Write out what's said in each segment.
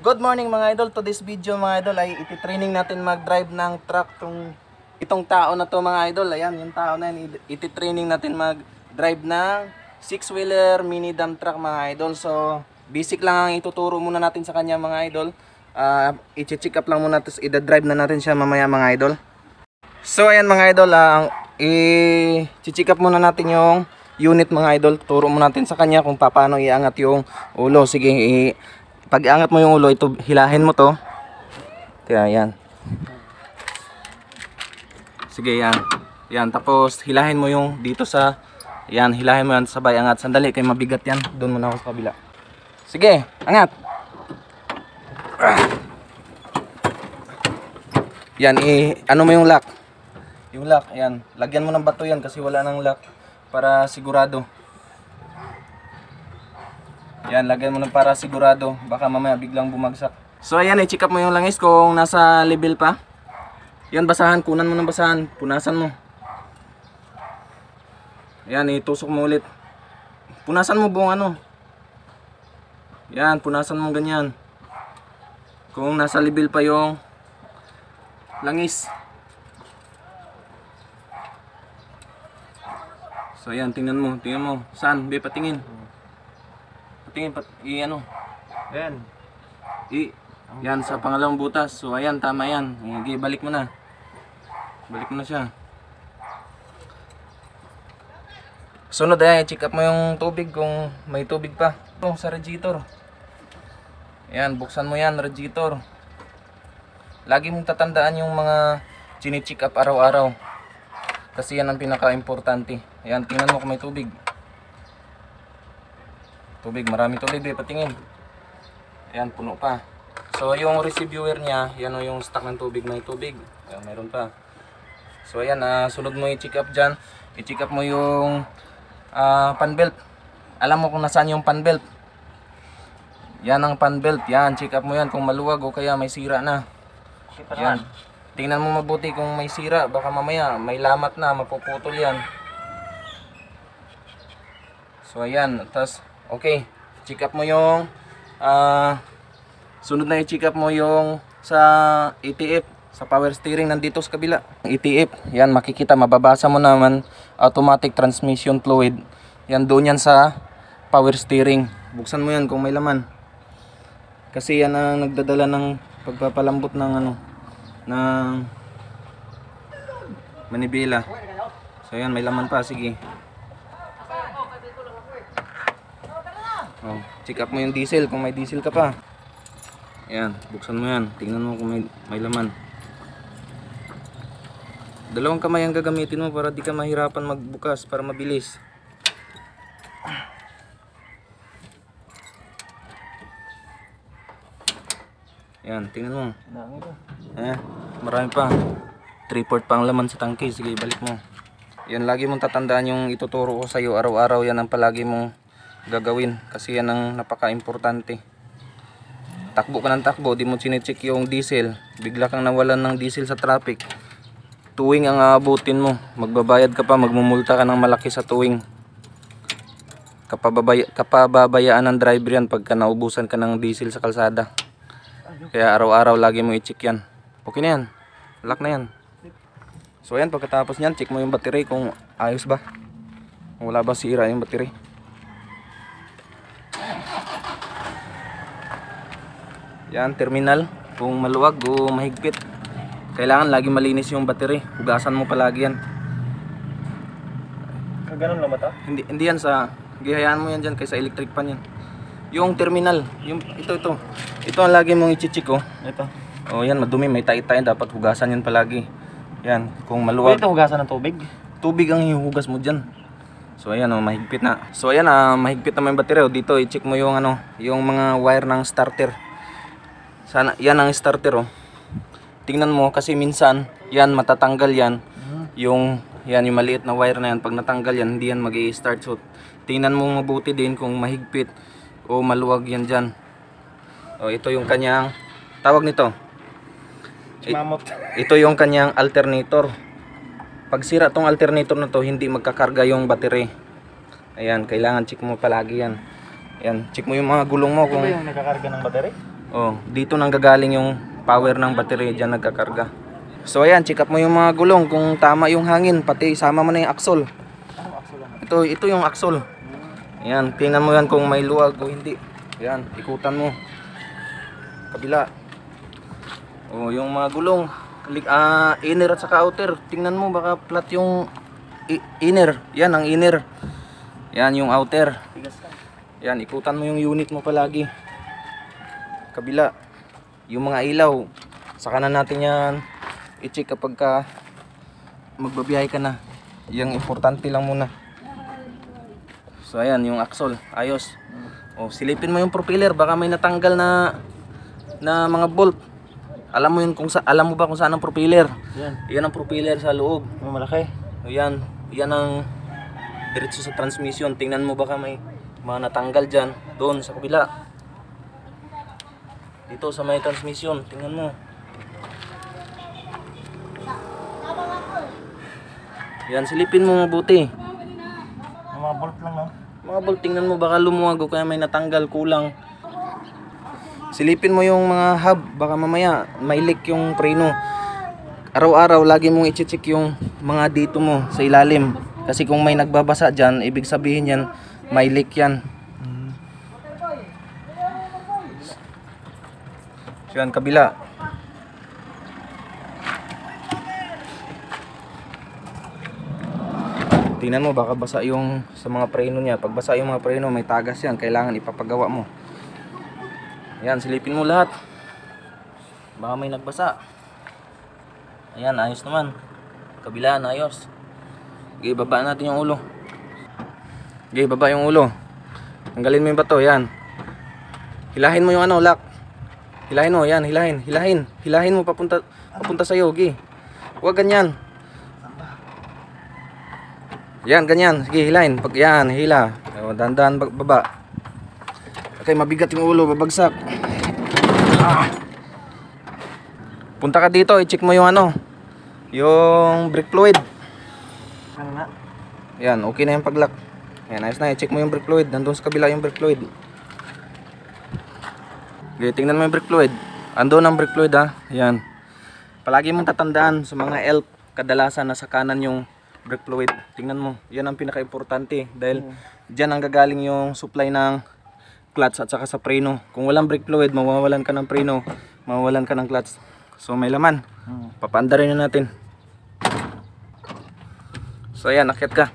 Good morning mga idol. To this video mga idol ay iti-training natin mag-drive ng truck itong tao na to mga idol. Ayan, yung tao na yun, iti-training natin mag-drive ng 6-wheeler mini dump truck mga idol. So, basic lang ang ituturo muna natin sa kanya mga idol. I-check up lang muna tapos i-drive na natin siya mamaya mga idol. So, ayan mga idol, i-check up muna natin yung unit mga idol. Turo muna natin sa kanya kung paano iangat yung ulo. Sige, pag iangat mo yung ulo, ito hilahin mo to. Kaya yan. Sige yan. Yan, tapos hilahin mo yung dito sa yan, hilahin mo yan sabay angat. Sandali kay mabigat yan. Doon muna ako sa kabila. Sige, angat. Yan, ano mo yung lock. Yung lock, yan. Lagyan mo ng bato yan kasi wala nang lock para sigurado. Yan, lagyan mo ng para sigurado. Baka mamaya biglang bumagsak. So ayan, i-check up mo yung langis kung nasa level pa. Yan, basahan. Kunan mo ng basahan. Punasan mo. Yan, itusok mo ulit. Punasan mo buong ano. Yan, punasan mo ganyan. Kung nasa level pa yung langis. So ayan, tingnan mo. Tingnan mo. Saan? Be, patingin. Tingin ano. Ayan. Yan sa pangalawang butas. So ayan, tama yan. Balik mo na. Balik mo na siya. Sunod ay check up mo yung tubig kung may tubig pa. Ito sa radiator. Ayan, buksan mo yan, radiator. Lagi mong tatandaan yung mga chine-check up araw-araw. Kasi yan ang pinaka-importante. Ayan, tingnan mo kung may tubig. Tubig, marami tubig, patingin. Ayan, puno pa. So yung receiver niya, yan o yung stock ng tubig, may tubig. Ayan, mayroon pa. So ayan, sunod mo i-check up dyan. I-check up mo yung pan belt. Alam mo kung nasaan yung pan belt. Yan ang pan belt. Yan, check up mo yan kung maluwag o kaya may sira na. Yan. Tingnan mo mabuti kung may sira. Baka mamaya may lamat na, mapuputol yan. So ayan, tas okay, check up mo yung sunod na i-check up mo yung sa ETF, sa power steering nandito sa kabila. ETF, yan makikita, mababasa mo naman automatic transmission fluid. Yan doon yan sa power steering. Buksan mo yan kung may laman. Kasi yan ang nagdadala ng pagpapalambot ng ano, ng manibela. So yan, may laman pa, sige. Oh, check up mo yung diesel kung may diesel ka pa. Ayan, buksan mo yan. Tingnan mo kung may laman. Dalawang kamay ang gagamitin mo para di ka mahirapan magbukas, para mabilis. Ayan, tingnan mo. Marami pa. 3/4 pa ang laman sa tangke. Sige, balik mo. Yan, lagi mong tatandaan yung ituturo ko sa iyo araw-araw. Yan ang palagi mong gagawin kasi yan ang napaka-importante. Takbo ka ng takbo, di mo chine-check yung diesel, bigla kang nawalan ng diesel sa traffic, tuwing ang aabutin mo, magbabayad ka pa, magmumulta ka ng malaki sa tuwing. Kapababayaan ng driver yan pagka naubusan ka ng diesel sa kalsada. Kaya araw-araw lagi mo i-check yan. Okay na yan, lock na yan. So yan, pagkatapos nyan, check mo yung battery kung ayos ba, kung wala ba sira yung battery. Yan, terminal. Kung maluwag o mahigpit, kailangan lagi malinis yung battery. Hugasan mo palagi yan. Ganun lang ba ito? Hindi yan sa, gihayaan mo yan dyan kaysa electric pan yan. Yung terminal, ito. Ito ang lagi mong i-check, oh. Ito. Oh, yan, madumi, may tayo dapat hugasan yan palagi. Yan, kung maluwag. Ito hugasan ng tubig? Tubig ang hihugas mo dyan. So ayan, oh, mahigpit na. So ayan, mahigpit na may battery. Oh. Dito i-check mo yung ano, yung mga wire ng starter. Sana, yan ang starter, oh. Tingnan mo kasi minsan yan matatanggal yan. Yung maliit na wire na yan, pag natanggal yan, hindi yan mag-i-start. So tingnan mo mabuti din kung mahigpit o maluwag yan dyan. O, ito yung kanyang tawag nito. Ito yung kanyang alternator. Pag sira tong alternator na to, hindi magkakarga yung battery. Ayan, kailangan check mo palagi yan. Ayan, check mo yung mga gulong mo kung yung nagkakarga ng battery. Oh, dito nang gagaling yung power ng battery, diyan nagkakarga. So ayan, check up mo yung mga gulong kung tama yung hangin, pati isama mo na yung axle. Ito yung axle. Ayan, tingnan mo yan kung may luwag o hindi. Ayan, ikutan mo. Kabila. Oh, yung mga gulong, inner at saka outer. Tingnan mo baka flat yung inner. Yan ang inner. Yan yung outer. Yan, ikutan mo yung unit mo palagi. Kabila. Yung mga ilaw, saka na natin yan i-check kapag ka magbabiyahe ka na. Yung importante lang muna. So ayan, yung axle, ayos. Oh, silipin mo yung propeller, baka may natanggal na mga bolt. Alam mo yun alam mo ba kung saan ang propeller? Yan ang propeller sa loob. Malaki. O yan ang diretso sa transmission. Tingnan mo baka may mga natanggal diyan, doon sa kabila. Dito sa may transmission, tingnan mo. Yan, silipin mo mabuti. Mga bolt lang, no? Mga bolt, tingnan mo baka lumuwag o kaya may natanggal, kulang. Silipin mo yung mga hub, baka mamaya may leak yung preno. Araw-araw lagi mong i-check yung mga dito mo sa ilalim. Kasi kung may nagbabasa dyan, ibig sabihin yan, may leak yan. So yan, kabila. Tingnan mo baka basa yung sa mga preno niya. Pag basa yung mga preno, may tagas yan, kailangan ipapagawa mo. Yan, silipin mo lahat. Baka may nagbasa. Ayan, ayos naman. Kabilaan, ayos. Okay, baba natin yung ulo. Okay, baba yung ulo. Tanggalin mo yung bato, yan. Hilahin mo yung lock. Hilahin mo, yan, hilahin. Hilahin mo papunta sa'yo, okay. Huwag ganyan. Yan, ganyan. Sige, hilahin. Pag yan, hila. O, dahan-dahan baba. Okay, mabigat yung ulo, babagsak. Punta ka dito, i-check mo yung yung brake fluid. Ano na? Yan, okay na yung pag-lock. Yan, ayos na, i-check mo yung brake fluid. Nandun sa kabila yung brake fluid. Okay, tingnan mo yung brake fluid. Andun ang brake fluid, ha. Yan. Palagi mong tatandaan sa mga ELF, kadalasan nasa kanan yung brake fluid. Tingnan mo, yan ang pinaka-importante. Dahil dyan ang gagaling yung supply ng clutch at saka sa preno. Kung walang brake fluid, mawawalan ka ng preno, mawawalan ka ng clutch. So may laman. Papaandarin na natin. So ayan, akyat ka.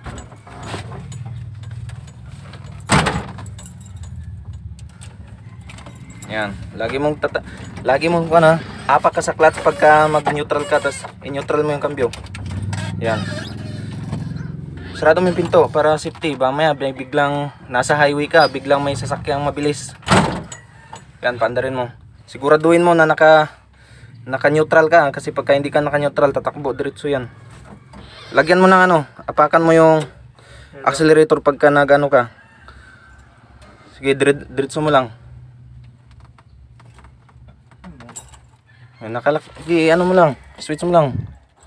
Yan, lagi mong apak ka sa clutch pagka mag-neutral ka, tapos i-neutral mo yung kambyo. Yan. Sarado mo yung pinto para safety. Mamaya biglang nasa highway ka, biglang may sasakyang mabilis. Yan, paandarin mo. Siguraduhin mo na naka-neutral ka, kasi pagka hindi ka naka-neutral, tatakbo diretso yan. Lagyan mo ng apakan mo yung accelerator pagka nag-ano ka. Sige, diretso mo lang. Ay, sige, mo lang, switch mo lang.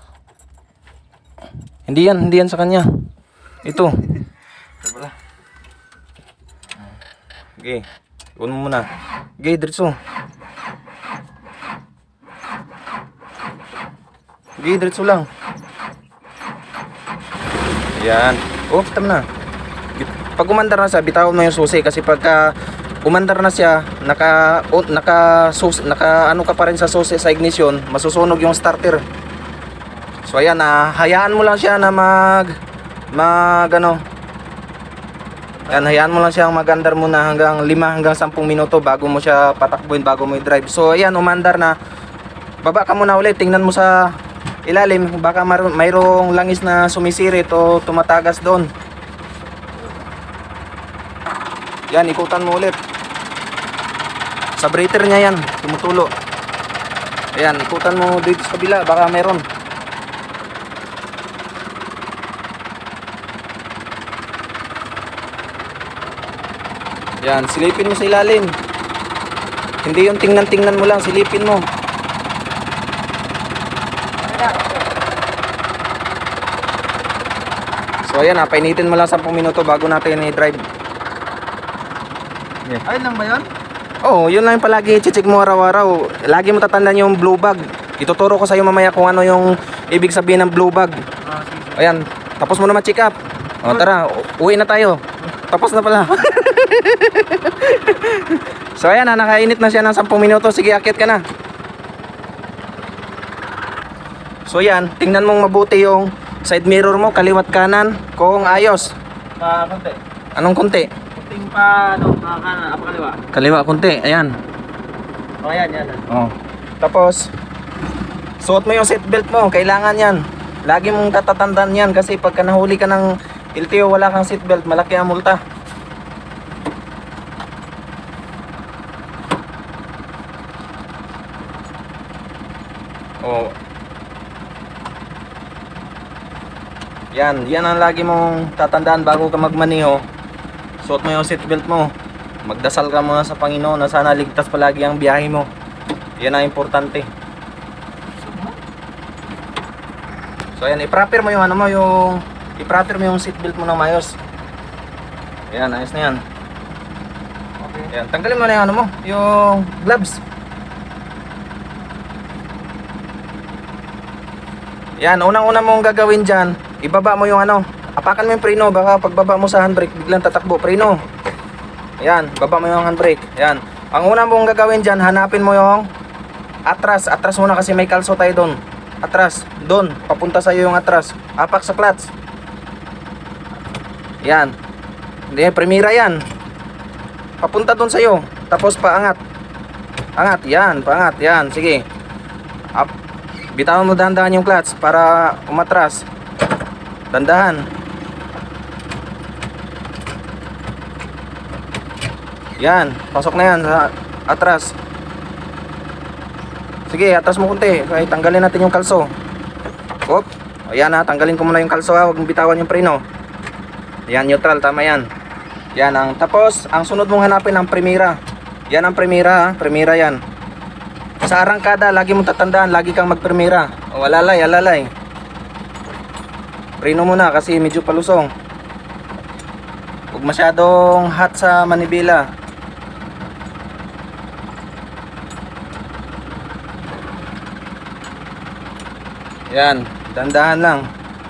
Hindi yan sa kanya. Ito. Okay. On mo muna. Okay, diretso. Okay, diretso lang. Yan. Oh, kita mo na. Pag umandar na siya, bitawan mo yung susi. Kasi pagka umandar na siya, naka ka pa rin sa susi sa ignition, masusunog yung starter. So ayan, hayaan mo lang siya na yan, hayaan mo lang siyang mag-andar muna hanggang 5 hanggang 10 minuto bago mo siya patakbuhin, bago mo i-drive. So ayan, umandar na. Baba ka muna ulit, tingnan mo sa ilalim, baka mayroong langis na sumisirit o tumatagas doon. Yan, ikutan mo ulit. Sa breather niya yan, tumutulo. Ayan, ikutan mo dito sa kabila, baka mayroon. Yan, silipin mo sa ilalim. Hindi yung tingnan-tingnan mo lang, silipin mo. So ayan, painitin mo lang 10 minuto bago natin i-drive. Ayun lang ba yun? Oo, yun lang yung palagi i-check mo araw-araw. Lagi mo tatandaan yung blue bag. Ituturo ko sa'yo mamaya kung ano yung ibig sabihin ng blue bag. Sige. Ayan, tapos mo na ma-check up. O tara, uwi na tayo. Tapos na pala. So ayan na, nakainit na siya ng 10 minuto. Sige, akit ka na. So yan, tingnan mong mabuti yung side mirror mo, kaliwat kanan, kung ayos. Konti. Anong konti? Kunting pa, ano, kanan, apa kaliwa? Kaliwa konti, ayan. O, yan. Oh. Tapos suot mo yung seatbelt mo, kailangan yan. Lagi mong tatatandaan yan kasi pagka nahuli ka ng LTO wala kang seatbelt, malaki ang multa. Oh. Yan ang lagi mong tatandaan bago ka magmaneho. Suot mo yung seatbelt mo. Magdasal ka muna sa Panginoon na sana ligtas palagi ang biyahe mo. Yan ang importante. So ayan, i-proper mo yung ano mo, i-proper mo yung seatbelt mo ng mayos. Ayan, ayos na yan. Okay. Ayan, tanggalin mo na yung ano mo, yung gloves. Yan, unang-una mong gagawin dyan, ibaba mo yung ano, apakan mo yung preno, baka pagbaba mo sa handbrake, biglang tatakbo, preno. Ayan, baba mo yung handbrake. Ayan, ang una mong gagawin dyan, hanapin mo yung atras muna kasi may kalso tayo doon. Atras, doon, papunta sa'yo yung atras. Apak sa clutch. Yan. Hindi, primera yan. Papunta doon sa'yo. Tapos paangat. Angat, yan, paangat, yan. Sige. Up. Bitawan mo dahan-dahan yung clutch para umatras. Dandahan. Yan, pasok na yan sa atras. Sige, atras mo kunti. Okay, tanggalin natin yung kalso. Op. Ayan ha, tanggalin ko muna yung kalso ha. Huwag mong bitawan yung preno. Yan, neutral, tama yan. Yan ang, tapos, ang sunod mong hanapin ang primera. Yan ang primera ha, primera yan. Sa arangkada, lagi mong tatandaan, lagi kang magprimera. O, alalay. Preno muna kasi medyo palusong. Huwag masyadong hot sa manibela. Yan, dandahan lang.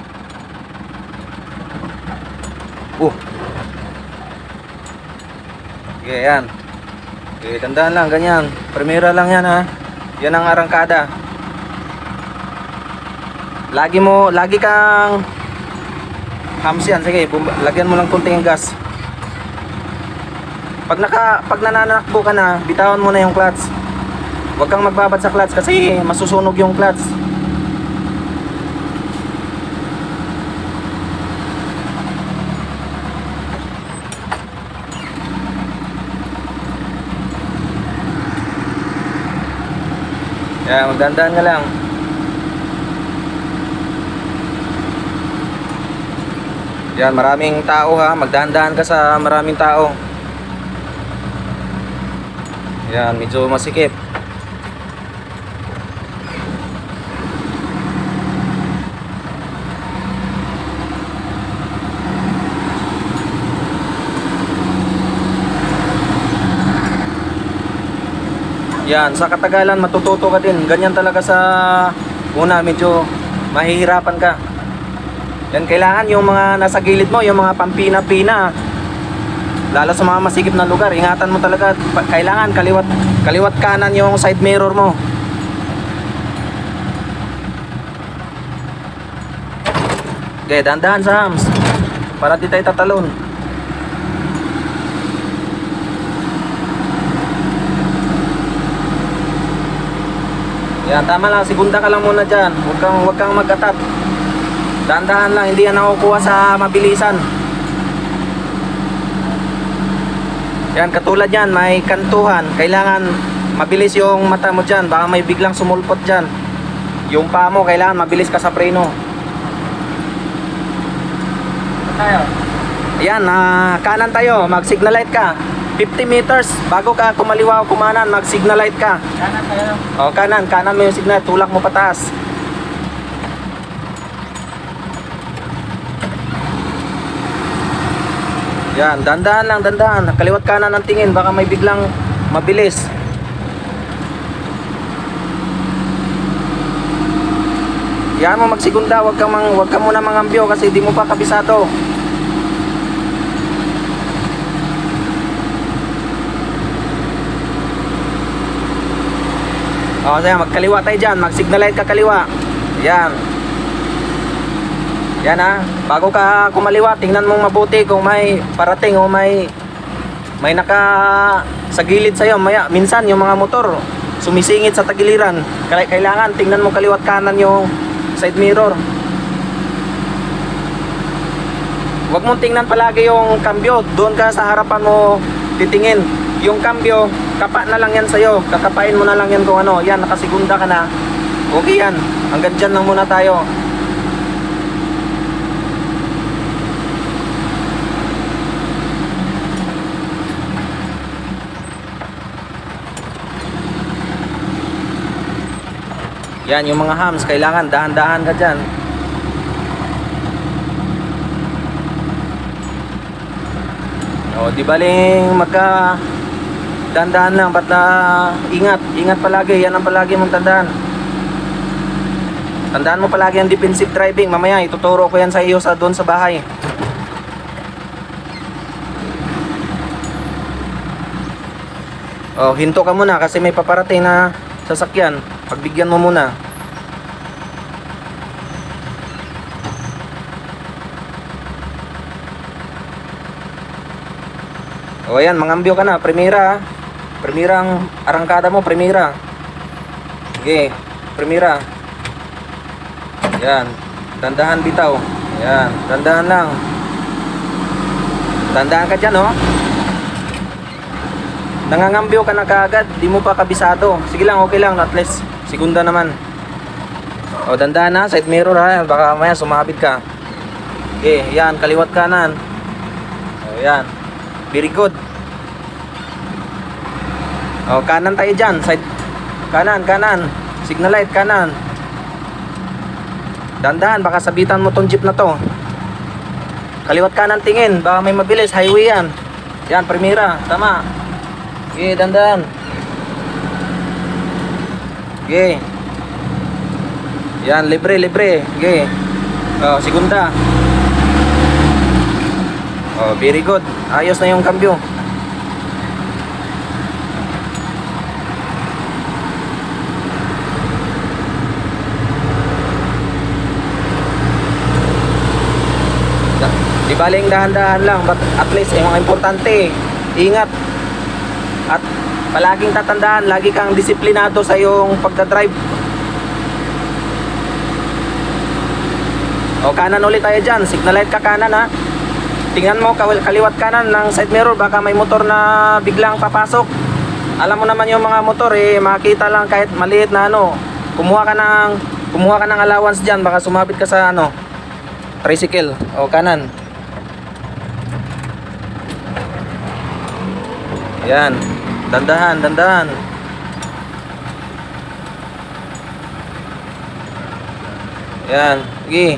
Okay, yan. Okay, dandahan lang, ganyan. Primera lang yan ha. Yan ang arangkada. Lagi kang hams yan. Sige, lagyan mo lang kunting gas. Pag nananakbo ka na, bitawan mo na yung clutch. Huwag kang magbabad sa clutch kasi masusunog yung clutch. Yan, magdandahan ka lang. Yan, maraming tao ha. Magdandahan ka sa maraming tao. Yan, medyo masikip. Yan, sa katagalan matututo ka din. Ganyan talaga sa una, medyo mahihirapan ka. Yan, kailangan yung mga nasa gilid mo, yung mga pampina-pina, lalo sa mga masikip na lugar, ingatan mo talaga. Kailangan kaliwat kanan yung side mirror mo. Okay, dahan-dahan sa hams para di tayo tatalon. Yan, tama lang, segunda ka lang muna dyan. Huwag kang mag-atat. Dahan-dahan lang, hindi yan nakukuha sa mabilisan. Yan, katulad yan, may kantuhan. Kailangan mabilis yung mata mo dyan. Baka may biglang sumulpot dyan. Yung paa mo, kailangan mabilis ka sa preno. Tayo. Yan, kanan tayo, mag-signal light ka. 50 meters, bago ka kumaliwa o kumanan, mag-signal light ka. Kanan tayo. O, kanan mo yung signal, tulak mo pataas. Yan, dandahan lang, dandahan. Kaliwat kanan ang tingin, baka may biglang mabilis. Yan mo magsigunda, wag ka muna mangambyo kasi di mo pa kabisado. O, sige, magkaliwa tayo dyan. Mag-signal light ka kaliwa. Yan. Yan ha. Bago ka kumaliwa, tingnan mong mabuti kung may parating o may naka sa gilid sa'yo. Minsan yung mga motor sumisingit sa tagiliran. Kailangan tingnan mo kaliwat kanan yung side mirror. Huwag mong tingnan palagi yung cambio. Doon ka sa harapan mo titingin. Yung cambio, kapa na lang yan sa'yo. Kakapain mo na lang yan kung ano. Yan, nakasigunda ka na. Okay yan. Hanggang dyan lang muna tayo. Yan, yung mga hams, kailangan dahan-dahan ka dyan. O, di baling magka dahan-dahan lang, ba't na ingat palagi, yan ang palagi mong tandaan. Tandaan mo palagi ang defensive driving. Mamaya ituturo ko yan sa iyo doon sa bahay. O, hinto ka muna kasi may paparating na sasakyan. Pagbigyan mo muna. O ayan, mangambyo ka na. Primera. Primera ang arangkada mo. Primera. Sige. Primera. Yan. Dandahan bitaw. Yan. Dandahan lang. Dandahan ka dyan, oh. Nangangambyo ka na kaagad. Di mo pa kabisado. Sige lang, okay lang. At least, segunda naman. O, dandahan na. Side mirror, ha. Baka maya sumabit ka. Okay, yan. Kaliwat kanan. O, yan. Very good. O, kanan tayo dyan. Side. Kanan. Signal light, kanan. Dandahan, baka sabitan mo tong jeep na to. Kaliwat kanan tingin. Baka may mabilis. Highway yan. Yan, primera. Tama. Okay, dandahan. Okay. Yan, libre. Okay. O, segunda. Oh, very good. Ayos na yung cambio. Di baling dahan-dahan lang, but at least yung mga importante, ingat. At palaging tatandaan, lagi kang disiplinado sa iyong pagdadrive. O, kanan ulit tayo dyan. Signal light ka kanan, ha. Tingnan mo kaliwat kanan ng side mirror, baka may motor na biglang papasok. Alam mo naman yung mga motor makita lang kahit maliit na ano. Kumuha ka ng allowance diyan, baka sumabit ka sa ano, tricycle. O, kanan. Yan. Dandahan. Yan. Sige.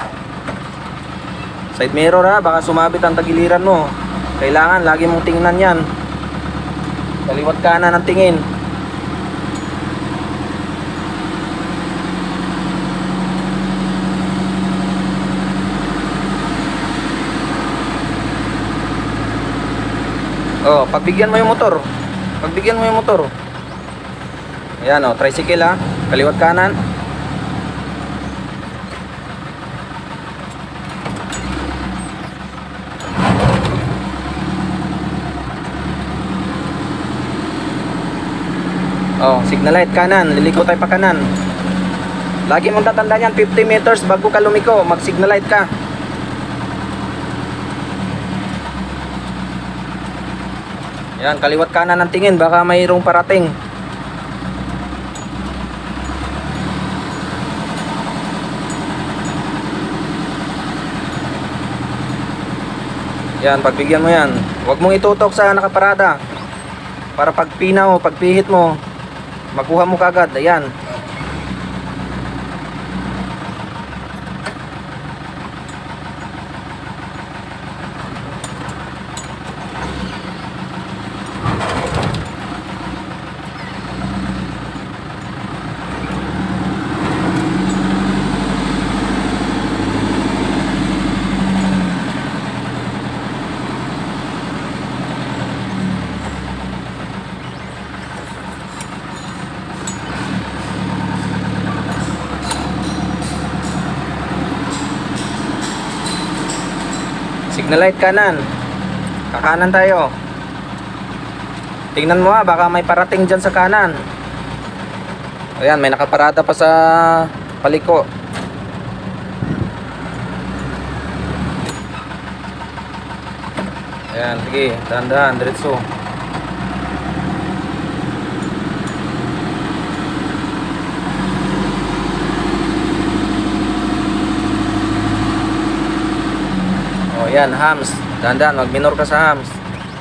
Side mirror, ha, baka sumabit ang tagiliran mo. Kailangan lagi mong tingnan yan. Kaliwat kanan ang tingin. Oh, pagbigyan mo yung motor. Ayan, oh, tricycle, ha. Kaliwat kanan. Oh, signal light kanan, liliko tayo pa kanan. Lagi mong tatandaan yan, 50 meters bago ka lumiko, mag signal light ka. Yan, kaliwat kanan ang tingin, baka mayroong parating. Yan, pagbigyan mo yan. Huwag mong itutok sa nakaparada. Para pagpinaw, pagpihit mo, makuha mo kagad. Ayan. Signal light kanan. Kakanan tayo. Tingnan mo baka may parating dyan sa kanan. Ayan, may nakaparada pa sa paliko. Ayan, sige, dahan-dahan, diretso. O yan, hams. Dahan-dahan, mag-minor ka sa hams.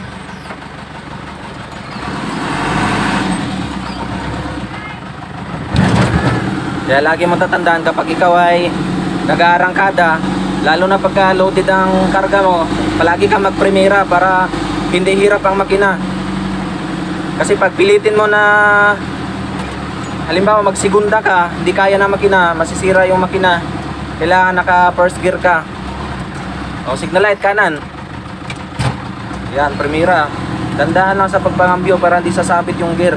Kaya lagi mo tatandaan kapag ikaw ay nag-aarangkada, lalo na pagka loaded ang karga mo, palagi ka magprimera para hindi hirap ang makina. Kasi pag pilitin mo na halimbawa magsigunda ka, hindi kaya na makina, masisira yung makina. Kailangan naka first gear ka. O signal light kanan. Yan, primera. Dandahan lang sa pagpangambyo para hindi sasabit yung gear.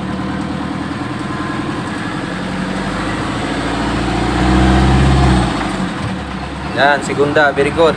Yan, segunda, very good.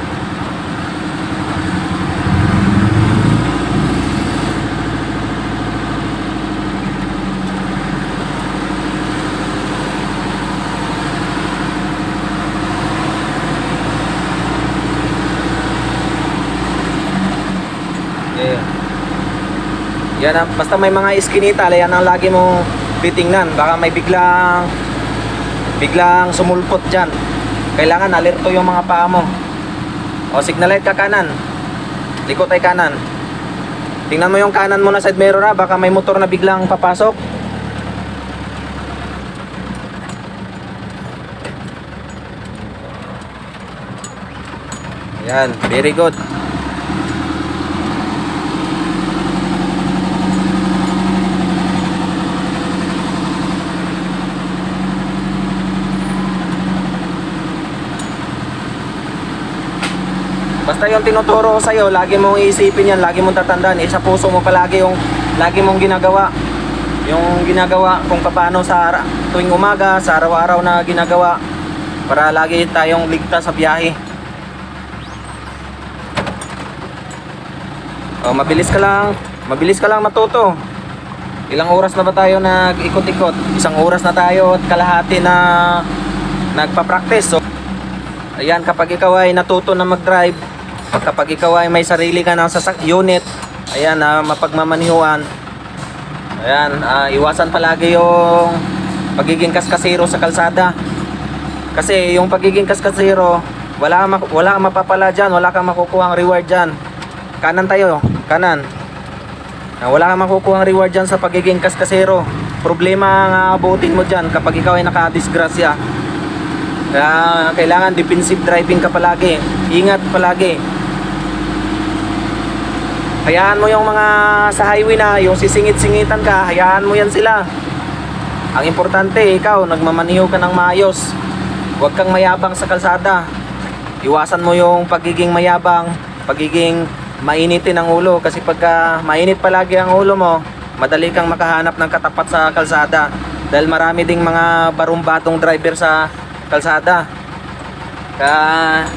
Yeah. Yan, basta may mga iskinita, yan ang lagi mong titingnan. Baka may biglang sumulpot dyan. Kailangan alerto yung mga paa mo. O signal light ka kanan. Likot ay kanan. Tingnan mo yung kanan mo na side mirror baka may motor na biglang papasok. Yan, very good. Basta yung tinuturo ko sa'yo, lagi mong iisipin yan, lagi mong tatandaan. Sa puso mo palagi yung lagi mong ginagawa. Yung ginagawa kung paano sa tuwing umaga, sa araw-araw na ginagawa. Para lagi tayong ligtas sa biyahe. O, mabilis ka lang matuto. Ilang oras na ba tayo nag-ikot-ikot? 1 oras na tayo at kalahati na nagpa-practice. So, ayan, kapag ikaw ay natuto na mag-drive, kapag ikaw ay may sarili ka ng unit, ayan, mapagmamanihuan, ayan, iwasan palagi yung pagiging kaskasero sa kalsada. Kasi yung pagiging kaskasero, wala kang mapapala dyan, wala kang makukuha ang reward dyan. Kanan tayo, kanan. Wala kang makukuha ang reward dyan sa pagiging kaskasero. Problema ang aabutin mo dyan kapag ikaw ay nakadisgrasya. Kaya kailangan defensive driving ka palagi. Ingat palagi. Hayaan mo yung mga sa highway na yung sisingit-singitan ka, hayaan mo yan sila. Ang importante, ikaw nagmamaniho ka ng maayos. Huwag kang mayabang sa kalsada. Iwasan mo yung pagiging mayabang, pagiging mainitin ang ulo. Kasi pagka mainit palagi ang ulo mo, madali kang makahanap ng katapat sa kalsada. Dahil marami ding mga barumbatong driver sa kalsada. Kaya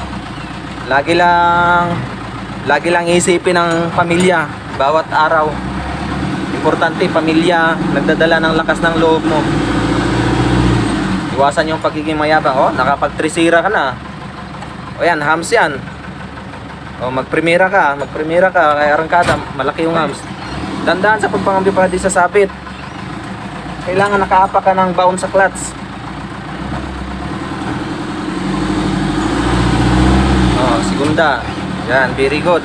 lagi lang isipin ang pamilya bawat araw. Importante, pamilya, nagdadala ng lakas ng loob mo. Iwasan yung pagiging mayabang. O, nakapag-trisira ka na. O yan, hams yan. O, magprimera ka, kaya arangkada, malaki yung hams. Tandaan sa pagpangambyo para di sasabit. Kailangan nakaapa ka ng bound sa clutch. O, segunda. Yan, very good.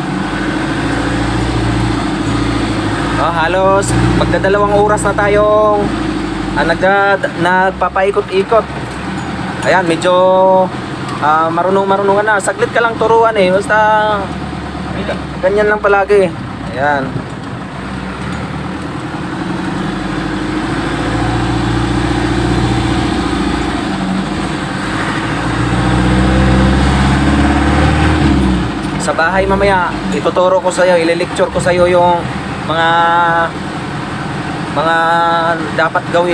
Halos magdadalawang oras na tayong nagpapaikot-ikot. Ayan, medyo marunong ka na. Saglit ka lang turuan basta ganyan lang palagi. Ayan. Sa bahay mamaya, ituturo ko sa iyo, ile-lecture ko sa iyo yung mga dapat gawin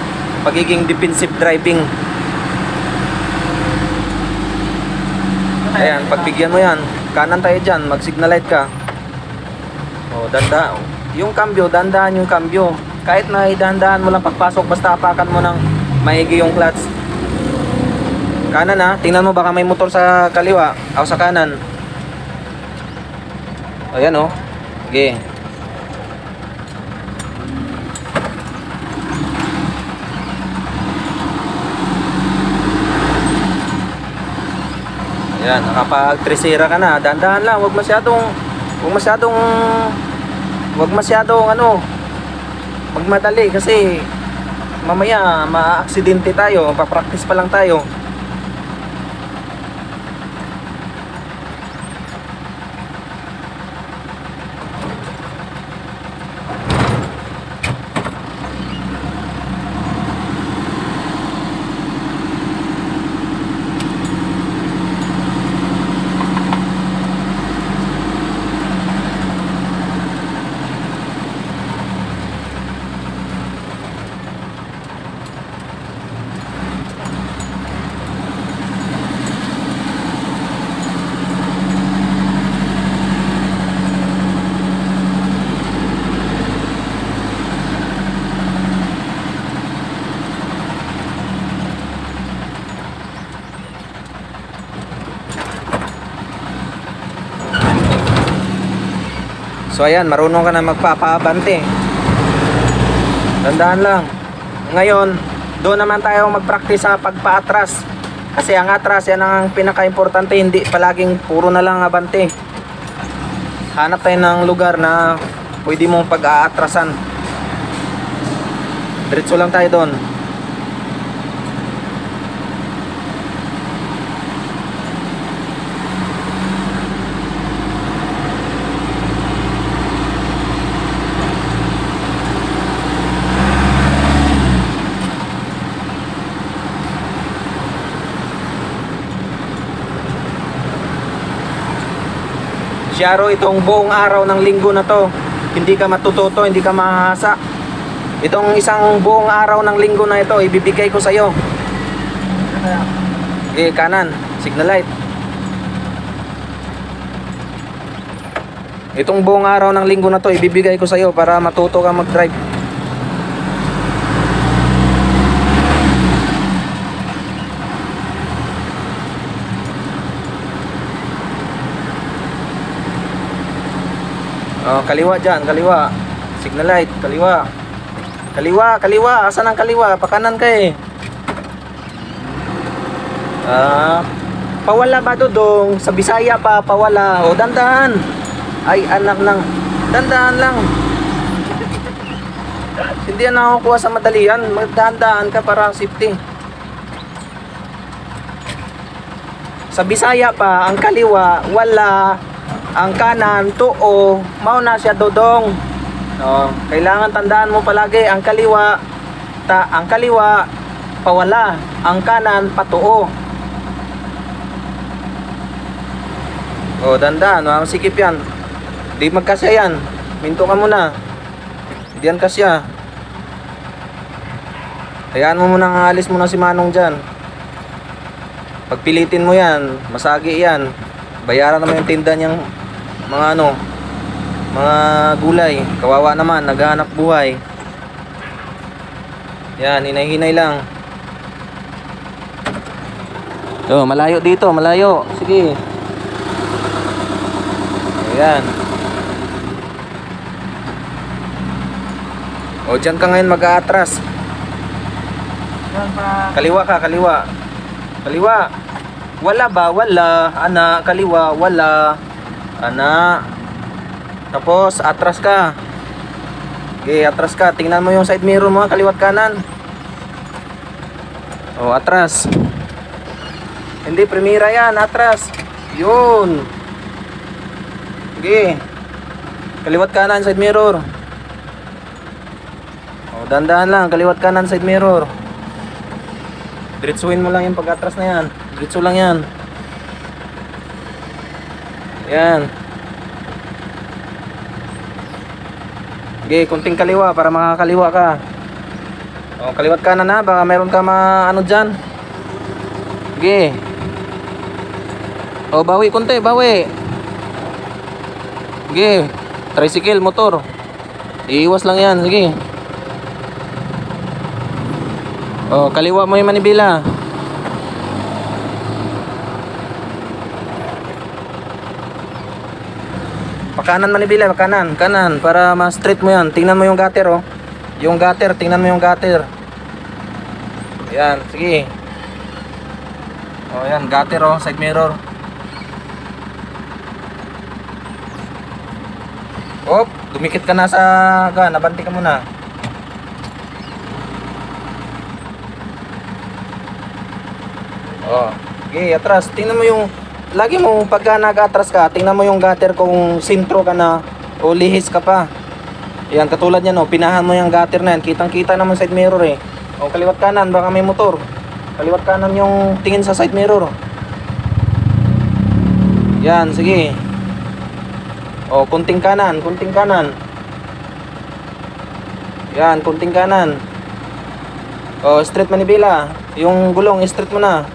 pagiging defensive driving. Ayan, pagbigyan mo yan. Kanan tayo dyan, mag-signal light ka. O, danda. Yung cambio, dandahan yung cambio. Kahit na idandahan mo lang pagpasok, basta apakan mo ng maigi yung clutch. Kanan ha, tingnan mo baka may motor sa kaliwa o sa kanan. Ayan o. Okay. Ayan, nakapag-tresera ka na. Dandahan lang, wag masyadong ano, magmadali kasi mamaya ma-aksidente tayo, pa-practice pa lang tayo. So ayan, marunong ka na magpapaabante. Tandaan lang. Ngayon, doon naman tayo mag-practice sa pagpa-atras. Kasi ang atras, yan ang pinaka-importante. Hindi palaging puro na lang abante. Hanap tayo ng lugar na pwede mong pag-aatrasan. Diretso lang tayo doon. Syaro, itong buong araw ng linggo na to, hindi ka matututo, hindi ka mahasa. Itong isang buong araw ng linggo na ito, ibibigay ko sa iyo. Okay, kanan, signal light. Itong buong araw ng linggo na to, ibibigay ko sa iyo para matuto ka mag-drive. Oh, kaliwa dyan, kaliwa. Signal light, kaliwa. Kaliwa, kaliwa. Asan ang kaliwa? Pakanan ka eh. Pawala ba dudong? Sa Bisaya pa, pawala. O, dandahan. Ay, anak ng. Dandahan lang. Hindi yan nakukuha sa madalian. Magdandahan ka para safety. Sa Bisaya pa, ang kaliwa, wala. Ang kanan, tuo, mauna siya dodong. Kailangan tandaan mo palagi ang kaliwa, pawala, ang kanan patuo. Dandan, masikip yan. Di magkasya yan. Minto ka muna. Di yan kasya. Hayaan mo muna, alis muna si Manong dyan. Pagpilitin mo yan, masagi yan. Bayaran naman yung tinda niyang mga gulay. Kawawa naman, naghahanap buhay. Yan, hinay-hinay lang. Malayo dito, malayo. Sige. Ayan. Dyan ka ngayon mag-aatras. Kaliwa ka, kaliwa. Kaliwa. Wala ba? Wala. Ana, kaliwa, wala. Ana. Tapos, atras ka. Okay, atras ka. Tingnan mo yung side mirror mo, kaliwat kanan. Atras. Hindi, primera yan. Atras. Yun. Okay. Kaliwat kanan, side mirror. Dandahan lang. Kaliwat kanan, side mirror. Diretsuin mo lang yung pag-atras na yan. Diretso lang yan. Yan. Okay, kunting kaliwa para makakaliwa ka. Kaliwat kanan na, baka meron ka dyan. Okay. O, bawi konti, bawi. Sige. Tricycle, motor. Iiwas lang yan, sige. O, kaliwa mo yung manibela. Pakanan manibela, pakanan, kanan, para ma-straight mo yan. Tingnan mo yung gutter, oh. Yung gutter, tingnan mo yung gutter. Yan, sige. O, yan, gutter, oh, side mirror. Op, dumikit ka na sa nabanti ka muna. Oh, okay, atras. Tingnan mo yung lagi mo pagka nag-atras ka, tingnan mo yung gutter kung sintro ka na o lihis ka pa. Yan, katulad yan, oh, pinahan mo yung gutter na yan. Kitang-kita naman side mirror eh. O, kaliwat kanan, baka may motor. Kaliwat kanan yung tingin sa side mirror. Yan, sige. O, kunting kanan, kunting kanan. Yan, kunting kanan. O, straight manibela. Yung gulong, straight mo na.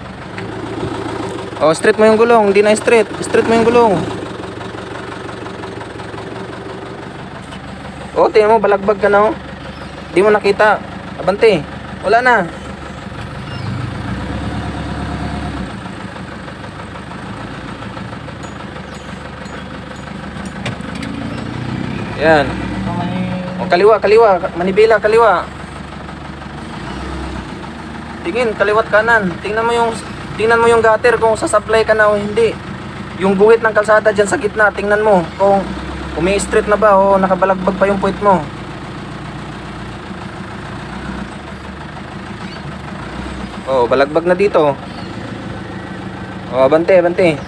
O, straight mo yung gulong, hindi na straight. Straight mo yung gulong. O, tingnan mo, balagbag ka na, oh. Di mo nakita. Abante, wala na. Yan. O, kaliwa, kaliwa. Manibela, kaliwa. Tingin, kaliwat kanan. Tingnan mo yung gutter kung sasablay ka na o hindi. Yung guhit ng kalsada dyan sa gitna, tingnan mo kung umi-straight na ba o nakabalagbag pa yung puwit mo. O, balagbag na dito. O, abante, abante.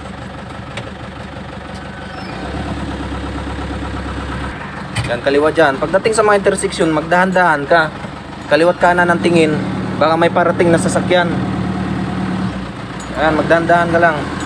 Yan, kaliwa dyan. Pagdating sa mga intersection, magdahan-dahan ka. Kaliwat kanan ang tingin. Baka may parating na sasakyan. Yan, magdahan-dahan ka lang.